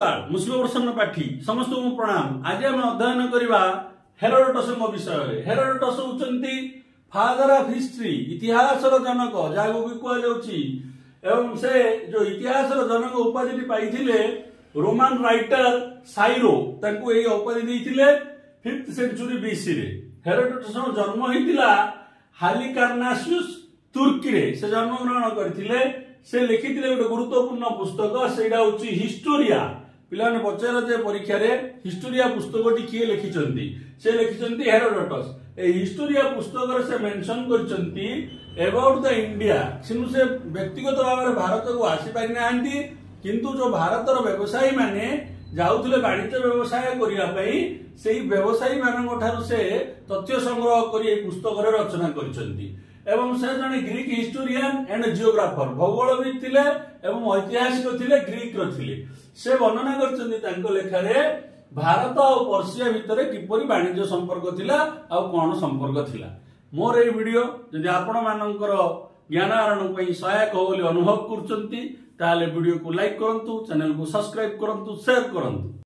मुस्लिम प्रसन्न पाठी समस्त को प्रणाम। आज आम अध्ययन करवा हेरोडोटस विषय। हेरोडोटस होचंती फादर ऑफ हिस्ट्री, इतिहास जनक जहां कहुची। से जो इतिहास जनक उपाधि पाइथिले रोमान राइटर साइरो तांको एही उपाधि देइथिले 5th सेंचुरी बीसी रे। हेरोडोटस जन्म होइतिला हालिकार्नासस तुर्की रे से जन्म ग्रहण करथिले। से लिखिथिले गोटे गुरुत्वपूर्ण पुस्तक, सेटा होची हिस्टोरिया। पिलाने पचार जे परीक्षा रे हिस्टोरिया पुस्तकटी किए लिखिचंती, से लिखिचंती हेरोडोटस। ए हिस्टोरिया पुस्तक रे से मेंशन करचंती अबाउट द इंडिया। सिनु से व्यक्तिगत भाव में भारत को आसी पारि नांती, किंतु जो भारतर व्यवसायी माने जाउथिले वाणिज्य व्यवसाय करिया पई सेही व्यवसायी मानक ठारू से तथ्य संग्रह करी ए पुस्तक रे रचना करचंती। एवं से जने ग्रीक हिस्टोरियन एंड जियोग्राफर, भूगोलविद थिले एवं ऐतिहासिक थिले, ग्रीक रो थिले। से वर्णना करचंती तांको लेखा रे भारत और पर्सिया भितर किपरि वाणिज्य संपर्क थिला आ कोन संपर्क थिला। मोर ए वीडियो जदि आपण मानकर ज्ञान आहरण पई सहायक हो बोली अनुभव करचंती ताले वीडियो को लाइक करंतु, चैनल को सब्सक्राइब करंतु, शेयर करंतु।